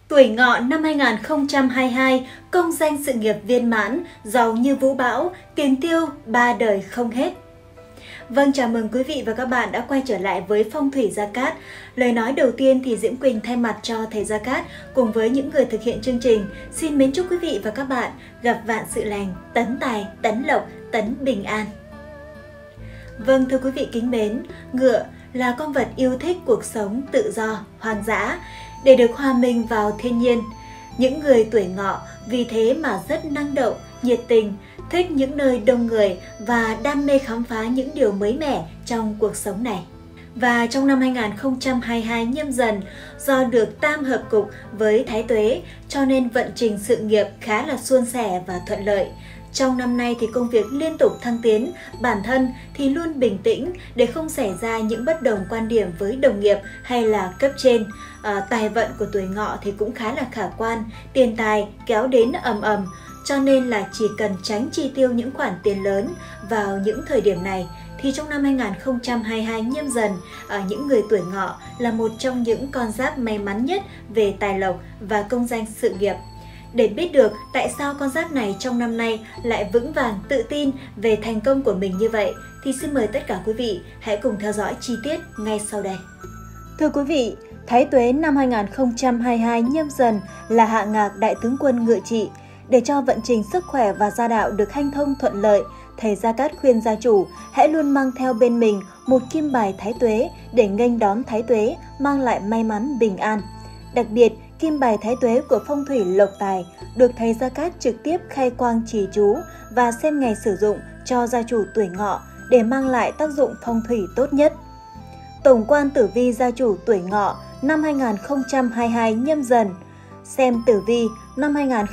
Tuổi Ngọ năm 2022, công danh sự nghiệp viên mãn, giàu như vũ bão, tiền tiêu ba đời không hết. Vâng, chào mừng quý vị và các bạn đã quay trở lại với Phong thủy Gia Cát. Lời nói đầu tiên thì Diễm Quỳnh thay mặt cho thầy Gia Cát cùng với những người thực hiện chương trình xin mến chúc quý vị và các bạn gặp vạn sự lành, tấn tài, tấn lộc, tấn bình an. Vâng, thưa quý vị kính mến, ngựa là con vật yêu thích cuộc sống tự do, hoang dã, để được hòa mình vào thiên nhiên. Những người tuổi Ngọ vì thế mà rất năng động, nhiệt tình, thích những nơi đông người và đam mê khám phá những điều mới mẻ trong cuộc sống này. Và trong năm 2022 Nhâm Dần, do được tam hợp cục với Thái Tuế cho nên vận trình sự nghiệp khá là suôn sẻ và thuận lợi. Trong năm nay thì công việc liên tục thăng tiến, bản thân thì luôn bình tĩnh để không xảy ra những bất đồng quan điểm với đồng nghiệp hay là cấp trên. Tài vận của tuổi Ngọ thì cũng khá là khả quan, tiền tài kéo đến ầm ầm, cho nên là chỉ cần tránh chi tiêu những khoản tiền lớn vào những thời điểm này thì trong năm 2022 Nhâm Dần, những người tuổi Ngọ là một trong những con giáp may mắn nhất về tài lộc và công danh sự nghiệp. Để biết được tại sao con giáp này trong năm nay lại vững vàng, tự tin về thành công của mình như vậy thì xin mời tất cả quý vị hãy cùng theo dõi chi tiết ngay sau đây. Thưa quý vị, Thái Tuế năm 2022 Nhâm Dần là hạ ngạc đại tướng quân ngự trị. Để cho vận trình sức khỏe và gia đạo được hanh thông thuận lợi, thầy Gia Cát khuyên gia chủ hãy luôn mang theo bên mình một kim bài Thái Tuế để nghênh đón Thái Tuế mang lại may mắn bình an. Đặc biệt, kim bài Thái Tuế của phong thủy lộc tài được thầy Gia Cát trực tiếp khai quang trì chú và xem ngày sử dụng cho gia chủ tuổi Ngọ để mang lại tác dụng phong thủy tốt nhất. Tổng quan tử vi gia chủ tuổi Ngọ năm 2022 Nhâm Dần. Xem tử vi năm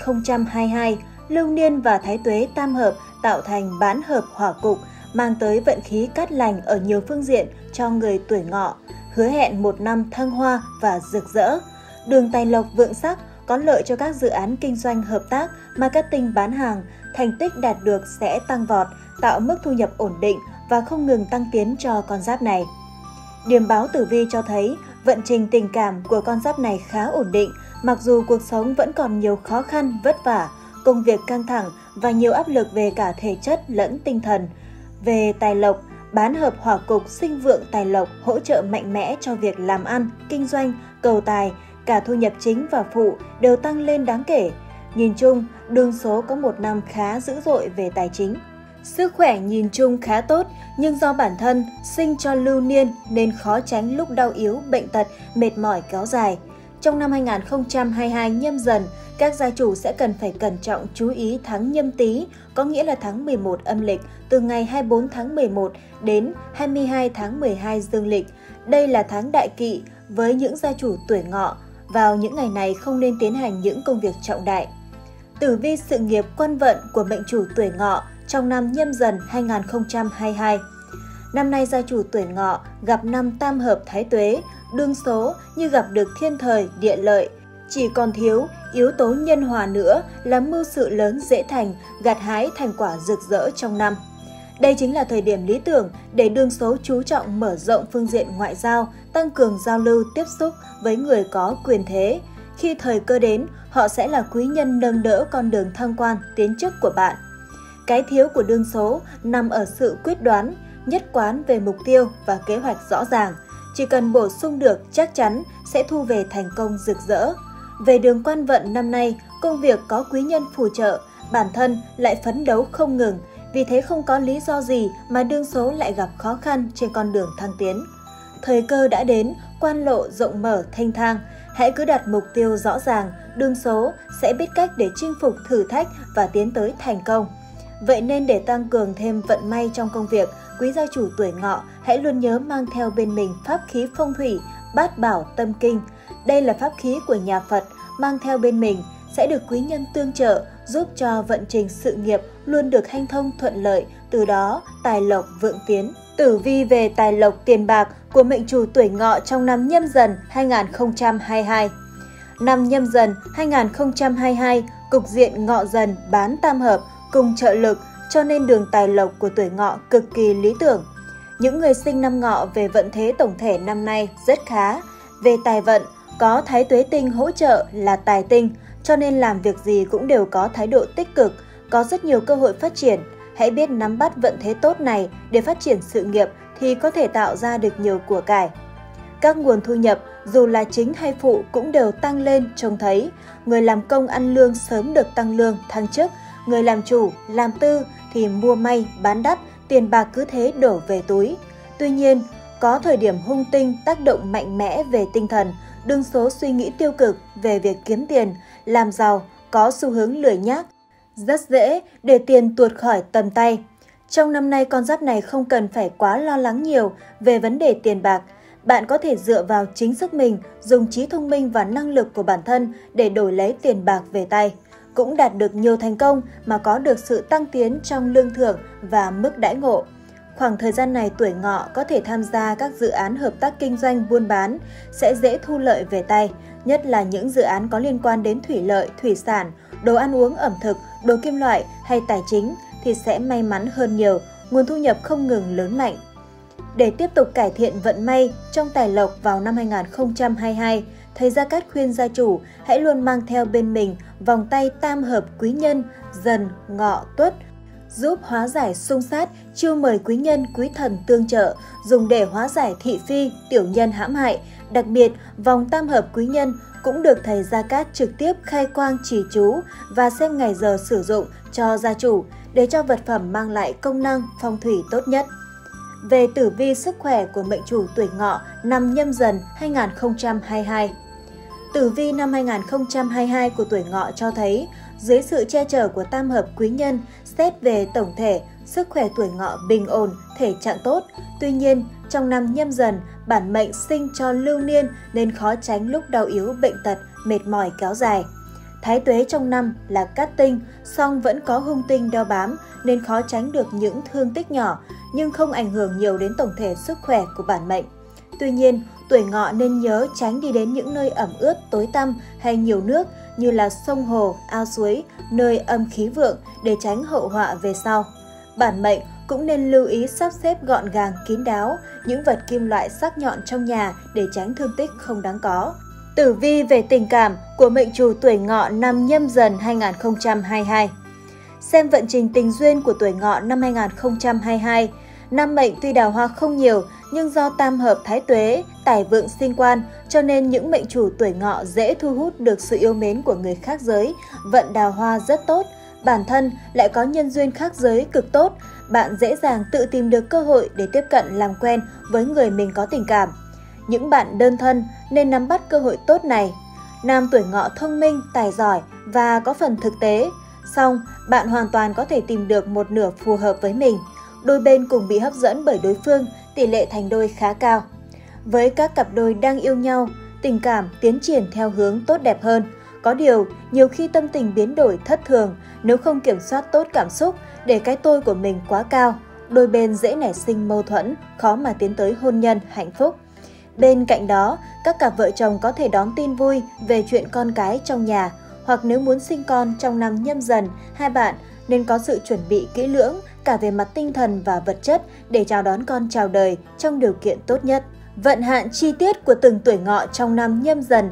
2022, Lưu Niên và Thái Tuế tam hợp tạo thành bán hợp hỏa cục, mang tới vận khí cát lành ở nhiều phương diện cho người tuổi Ngọ, hứa hẹn một năm thăng hoa và rực rỡ. Đường tài lộc vượng sắc, có lợi cho các dự án kinh doanh hợp tác, marketing bán hàng, thành tích đạt được sẽ tăng vọt, tạo mức thu nhập ổn định và không ngừng tăng tiến cho con giáp này. Điềm báo tử vi cho thấy vận trình tình cảm của con giáp này khá ổn định, mặc dù cuộc sống vẫn còn nhiều khó khăn, vất vả, công việc căng thẳng và nhiều áp lực về cả thể chất lẫn tinh thần. Về tài lộc, bán hợp hỏa cục sinh vượng tài lộc hỗ trợ mạnh mẽ cho việc làm ăn, kinh doanh, cầu tài, cả thu nhập chính và phụ đều tăng lên đáng kể. Nhìn chung, đường số có một năm khá dữ dội về tài chính. Sức khỏe nhìn chung khá tốt, nhưng do bản thân sinh cho lưu niên nên khó tránh lúc đau yếu, bệnh tật, mệt mỏi kéo dài. Trong năm 2022 Nhâm Dần, các gia chủ sẽ cần phải cẩn trọng chú ý tháng Nhâm Tý, có nghĩa là tháng 11 âm lịch, từ ngày 24 tháng 11 đến 22 tháng 12 dương lịch. Đây là tháng đại kỵ với những gia chủ tuổi Ngọ. Vào những ngày này không nên tiến hành những công việc trọng đại. Tử vi sự nghiệp quân vận của mệnh chủ tuổi Ngọ trong năm Nhâm Dần 2022. Năm nay gia chủ tuổi Ngọ gặp năm tam hợp Thái Tuế, đương số như gặp được thiên thời, địa lợi. Chỉ còn thiếu yếu tố nhân hòa nữa là mưu sự lớn dễ thành, gặt hái thành quả rực rỡ trong năm. Đây chính là thời điểm lý tưởng để đương số chú trọng mở rộng phương diện ngoại giao, tăng cường giao lưu tiếp xúc với người có quyền thế. Khi thời cơ đến, họ sẽ là quý nhân nâng đỡ con đường thăng quan, tiến chức của bạn. Cái thiếu của đương số nằm ở sự quyết đoán, nhất quán về mục tiêu và kế hoạch rõ ràng. Chỉ cần bổ sung được chắc chắn sẽ thu về thành công rực rỡ. Về đường quan vận năm nay, công việc có quý nhân phù trợ, bản thân lại phấn đấu không ngừng. Vì thế không có lý do gì mà đương số lại gặp khó khăn trên con đường thăng tiến. Thời cơ đã đến, quan lộ rộng mở thênh thang. Hãy cứ đặt mục tiêu rõ ràng, đương số sẽ biết cách để chinh phục thử thách và tiến tới thành công. Vậy nên để tăng cường thêm vận may trong công việc, quý gia chủ tuổi Ngọ hãy luôn nhớ mang theo bên mình pháp khí phong thủy, bát bảo tâm kinh. Đây là pháp khí của nhà Phật, mang theo bên mình sẽ được quý nhân tương trợ, giúp cho vận trình sự nghiệp luôn được hanh thông thuận lợi, từ đó tài lộc vượng tiến. Tử vi về tài lộc tiền bạc của mệnh chủ tuổi Ngọ trong năm Nhâm Dần 2022. Năm Nhâm Dần 2022, cục diện Ngọ Dần bán tam hợp cùng trợ lực, cho nên đường tài lộc của tuổi Ngọ cực kỳ lý tưởng. Những người sinh năm Ngọ về vận thế tổng thể năm nay rất khá. Về tài vận, Có thái tuế tinh hỗ trợ là tài tinh, cho nên làm việc gì cũng đều có thái độ tích cực, có rất nhiều cơ hội phát triển. Hãy biết nắm bắt vận thế tốt này để phát triển sự nghiệp thì có thể tạo ra được nhiều của cải. Các nguồn thu nhập, dù là chính hay phụ cũng đều tăng lên trông thấy. Người làm công ăn lương sớm được tăng lương, thăng chức. Người làm chủ, làm tư thì mua may, bán đắt, tiền bạc cứ thế đổ về túi. Tuy nhiên, có thời điểm hung tinh tác động mạnh mẽ về tinh thần, đương số suy nghĩ tiêu cực về việc kiếm tiền, làm giàu, có xu hướng lười nhác. Rất dễ để tiền tuột khỏi tầm tay. Trong năm nay, con giáp này không cần phải quá lo lắng nhiều về vấn đề tiền bạc. Bạn có thể dựa vào chính sức mình, dùng trí thông minh và năng lực của bản thân để đổi lấy tiền bạc về tay. Cũng đạt được nhiều thành công mà có được sự tăng tiến trong lương thưởng và mức đãi ngộ. Khoảng thời gian này tuổi Ngọ có thể tham gia các dự án hợp tác kinh doanh buôn bán, sẽ dễ thu lợi về tay, nhất là những dự án có liên quan đến thủy lợi, thủy sản, đồ ăn uống ẩm thực, đồ kim loại hay tài chính thì sẽ may mắn hơn nhiều, nguồn thu nhập không ngừng lớn mạnh. Để tiếp tục cải thiện vận may trong tài lộc vào năm 2022, thầy Gia Cát khuyên gia chủ hãy luôn mang theo bên mình vòng tay tam hợp quý nhân Dần, Ngọ, Tuất, giúp hóa giải xung sát, chiêu mời quý nhân, quý thần tương trợ, dùng để hóa giải thị phi, tiểu nhân hãm hại. Đặc biệt, vòng tam hợp quý nhân cũng được thầy Gia Cát trực tiếp khai quang chỉ chú và xem ngày giờ sử dụng cho gia chủ để cho vật phẩm mang lại công năng phong thủy tốt nhất. Về tử vi sức khỏe của mệnh chủ tuổi Ngọ năm Nhâm Dần 2022. Tử vi năm 2022 của tuổi Ngọ cho thấy, dưới sự che chở của tam hợp quý nhân, xét về tổng thể, sức khỏe tuổi Ngọ bình ổn, thể trạng tốt. Tuy nhiên, trong năm Nhâm Dần, bản mệnh sinh cho lưu niên nên khó tránh lúc đau yếu, bệnh tật, mệt mỏi kéo dài. Thái tuế trong năm là cát tinh, song vẫn có hung tinh đeo bám nên khó tránh được những thương tích nhỏ, nhưng không ảnh hưởng nhiều đến tổng thể sức khỏe của bản mệnh. Tuy nhiên, tuổi Ngọ nên nhớ tránh đi đến những nơi ẩm ướt, tối tăm hay nhiều nước như là sông hồ, ao suối, nơi âm khí vượng để tránh hậu họa về sau. Bản mệnh cũng nên lưu ý sắp xếp gọn gàng, kín đáo những vật kim loại sắc nhọn trong nhà để tránh thương tích không đáng có. Tử vi về tình cảm của mệnh chủ tuổi Ngọ năm Nhâm Dần 2022. Xem vận trình tình duyên của tuổi Ngọ năm 2022. Năm mệnh tuy đào hoa không nhiều nhưng do tam hợp thái tuế, tài vượng sinh quan cho nên những mệnh chủ tuổi Ngọ dễ thu hút được sự yêu mến của người khác giới, vận đào hoa rất tốt. Bản thân lại có nhân duyên khác giới cực tốt, bạn dễ dàng tự tìm được cơ hội để tiếp cận làm quen với người mình có tình cảm. Những bạn đơn thân nên nắm bắt cơ hội tốt này. Nam tuổi Ngọ thông minh, tài giỏi và có phần thực tế. Song, bạn hoàn toàn có thể tìm được một nửa phù hợp với mình. Đôi bên cùng bị hấp dẫn bởi đối phương, tỷ lệ thành đôi khá cao. Với các cặp đôi đang yêu nhau, tình cảm tiến triển theo hướng tốt đẹp hơn. Có điều, nhiều khi tâm tình biến đổi thất thường, nếu không kiểm soát tốt cảm xúc để cái tôi của mình quá cao, đôi bên dễ nảy sinh mâu thuẫn, khó mà tiến tới hôn nhân, hạnh phúc. Bên cạnh đó, các cặp vợ chồng có thể đón tin vui về chuyện con cái trong nhà, hoặc nếu muốn sinh con trong năm Nhâm Dần, hai bạn nên có sự chuẩn bị kỹ lưỡng cả về mặt tinh thần và vật chất để chào đón con chào đời trong điều kiện tốt nhất. Vận hạn chi tiết của từng tuổi Ngọ trong năm Nhâm Dần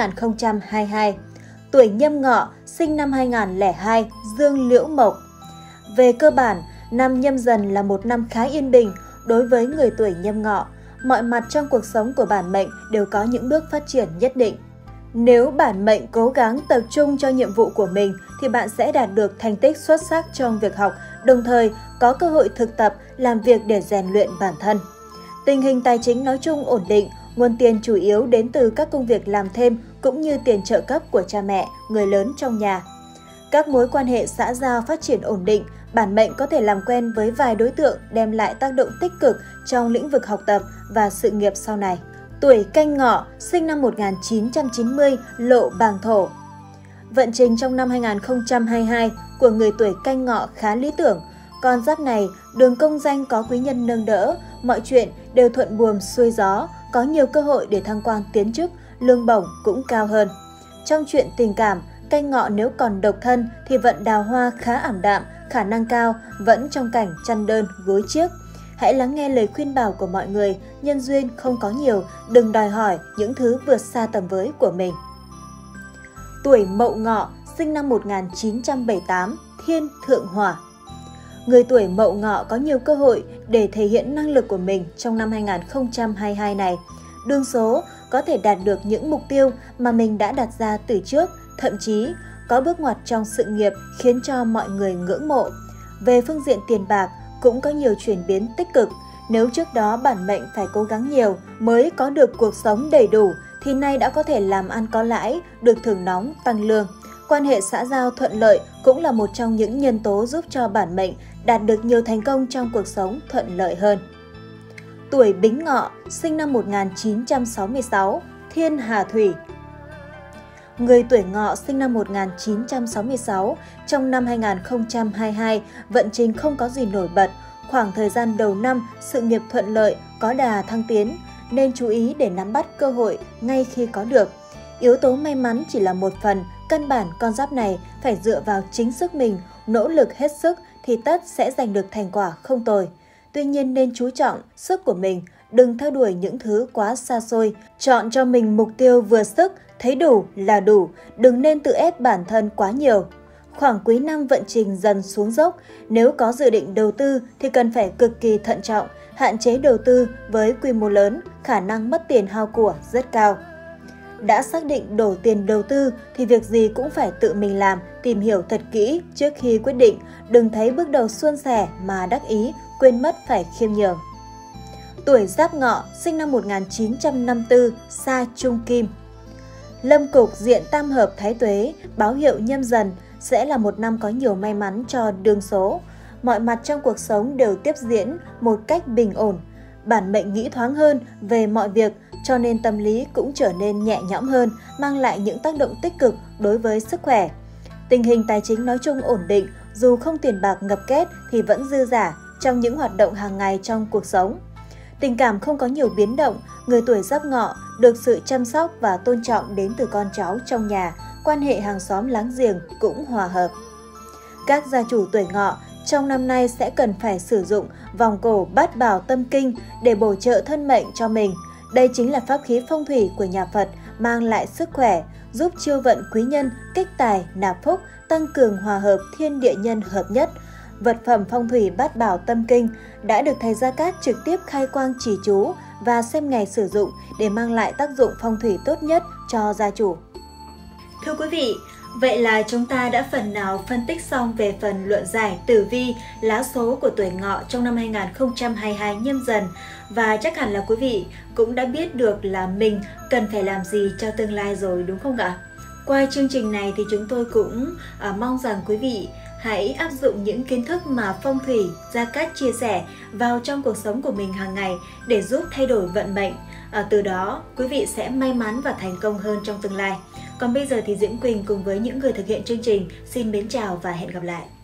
2022. Tuổi Nhâm Ngọ, sinh năm 2002, dương liễu mộc. Về cơ bản, năm Nhâm Dần là một năm khá yên bình đối với người tuổi Nhâm Ngọ. Mọi mặt trong cuộc sống của bản mệnh đều có những bước phát triển nhất định. Nếu bản mệnh cố gắng tập trung cho nhiệm vụ của mình thì bạn sẽ đạt được thành tích xuất sắc trong việc học, đồng thời có cơ hội thực tập, làm việc để rèn luyện bản thân. Tình hình tài chính nói chung ổn định, nguồn tiền chủ yếu đến từ các công việc làm thêm cũng như tiền trợ cấp của cha mẹ, người lớn trong nhà. Các mối quan hệ xã giao phát triển ổn định, bản mệnh có thể làm quen với vài đối tượng đem lại tác động tích cực trong lĩnh vực học tập và sự nghiệp sau này. Tuổi Canh Ngọ, sinh năm 1990, lộ Bàng Thổ. Vận trình trong năm 2022 của người tuổi Canh Ngọ khá lý tưởng. Con giáp này, đường công danh có quý nhân nâng đỡ, mọi chuyện đều thuận buồm xuôi gió, có nhiều cơ hội để thăng quan tiến chức, lương bổng cũng cao hơn. Trong chuyện tình cảm, Canh Ngọ nếu còn độc thân thì vận đào hoa khá ảm đạm, khả năng cao, vẫn trong cảnh chăn đơn, gối chiếc. Hãy lắng nghe lời khuyên bảo của mọi người, nhân duyên không có nhiều, đừng đòi hỏi những thứ vượt xa tầm với của mình. Tuổi Mậu Ngọ, sinh năm 1978, Thiên Thượng Hỏa. Người tuổi Mậu Ngọ có nhiều cơ hội để thể hiện năng lực của mình trong năm 2022 này. Đương số có thể đạt được những mục tiêu mà mình đã đặt ra từ trước, thậm chí có bước ngoặt trong sự nghiệp khiến cho mọi người ngưỡng mộ. Về phương diện tiền bạc cũng có nhiều chuyển biến tích cực. Nếu trước đó bản mệnh phải cố gắng nhiều mới có được cuộc sống đầy đủ, thì nay đã có thể làm ăn có lãi, được thưởng nóng, tăng lương. Quan hệ xã giao thuận lợi cũng là một trong những nhân tố giúp cho bản mệnh đạt được nhiều thành công trong cuộc sống thuận lợi hơn. Tuổi Bính Ngọ, sinh năm 1966, Thiên Hà Thủy. Người tuổi Ngọ sinh năm 1966, trong năm 2022, vận trình không có gì nổi bật. Khoảng thời gian đầu năm, sự nghiệp thuận lợi, có đà thăng tiến, nên chú ý để nắm bắt cơ hội ngay khi có được. Yếu tố may mắn chỉ là một phần, căn bản con giáp này phải dựa vào chính sức mình, nỗ lực hết sức thì tất sẽ giành được thành quả không tồi. Tuy nhiên nên chú trọng sức của mình, đừng theo đuổi những thứ quá xa xôi, chọn cho mình mục tiêu vừa sức, thấy đủ là đủ, đừng nên tự ép bản thân quá nhiều. Khoảng cuối năm vận trình dần xuống dốc, nếu có dự định đầu tư thì cần phải cực kỳ thận trọng, hạn chế đầu tư với quy mô lớn, khả năng mất tiền hao của rất cao. Đã xác định đổ tiền đầu tư thì việc gì cũng phải tự mình làm, tìm hiểu thật kỹ trước khi quyết định, đừng thấy bước đầu suôn sẻ mà đắc ý, quên mất phải khiêm nhường. Tuổi Giáp Ngọ, sinh năm 1954, Sa Trung Kim. Lâm cục diện tam hợp Thái Tuế, báo hiệu Nhâm Dần sẽ là một năm có nhiều may mắn cho đương số. Mọi mặt trong cuộc sống đều tiếp diễn một cách bình ổn. Bản mệnh nghĩ thoáng hơn về mọi việc, cho nên tâm lý cũng trở nên nhẹ nhõm hơn, mang lại những tác động tích cực đối với sức khỏe. Tình hình tài chính nói chung ổn định, dù không tiền bạc ngập kết thì vẫn dư dả trong những hoạt động hàng ngày trong cuộc sống. Tình cảm không có nhiều biến động, người tuổi Giáp Ngọ được sự chăm sóc và tôn trọng đến từ con cháu trong nhà, quan hệ hàng xóm láng giềng cũng hòa hợp. Các gia chủ tuổi Ngọ trong năm nay sẽ cần phải sử dụng vòng cổ Bát Bảo Tâm Kinh để bổ trợ thân mệnh cho mình. Đây chính là pháp khí phong thủy của nhà Phật, mang lại sức khỏe, giúp chiêu vận quý nhân, kích tài, nạp phúc, tăng cường hòa hợp thiên địa nhân hợp nhất. Vật phẩm phong thủy Bát Bảo Tâm Kinh đã được thầy Gia Cát trực tiếp khai quang chỉ chú và xem ngày sử dụng để mang lại tác dụng phong thủy tốt nhất cho gia chủ. Thưa quý vị, vậy là chúng ta đã phần nào phân tích xong về phần luận giải tử vi lá số của tuổi Ngọ trong năm 2022 Nhâm Dần, và chắc hẳn là quý vị cũng đã biết được là mình cần phải làm gì cho tương lai rồi, đúng không ạ? Qua chương trình này thì chúng tôi cũng mong rằng quý vị hãy áp dụng những kiến thức mà phong thủy Gia Cát chia sẻ vào trong cuộc sống của mình hàng ngày để giúp thay đổi vận mệnh. Từ đó, quý vị sẽ may mắn và thành công hơn trong tương lai. Còn bây giờ thì Diễm Quỳnh cùng với những người thực hiện chương trình xin mến chào và hẹn gặp lại.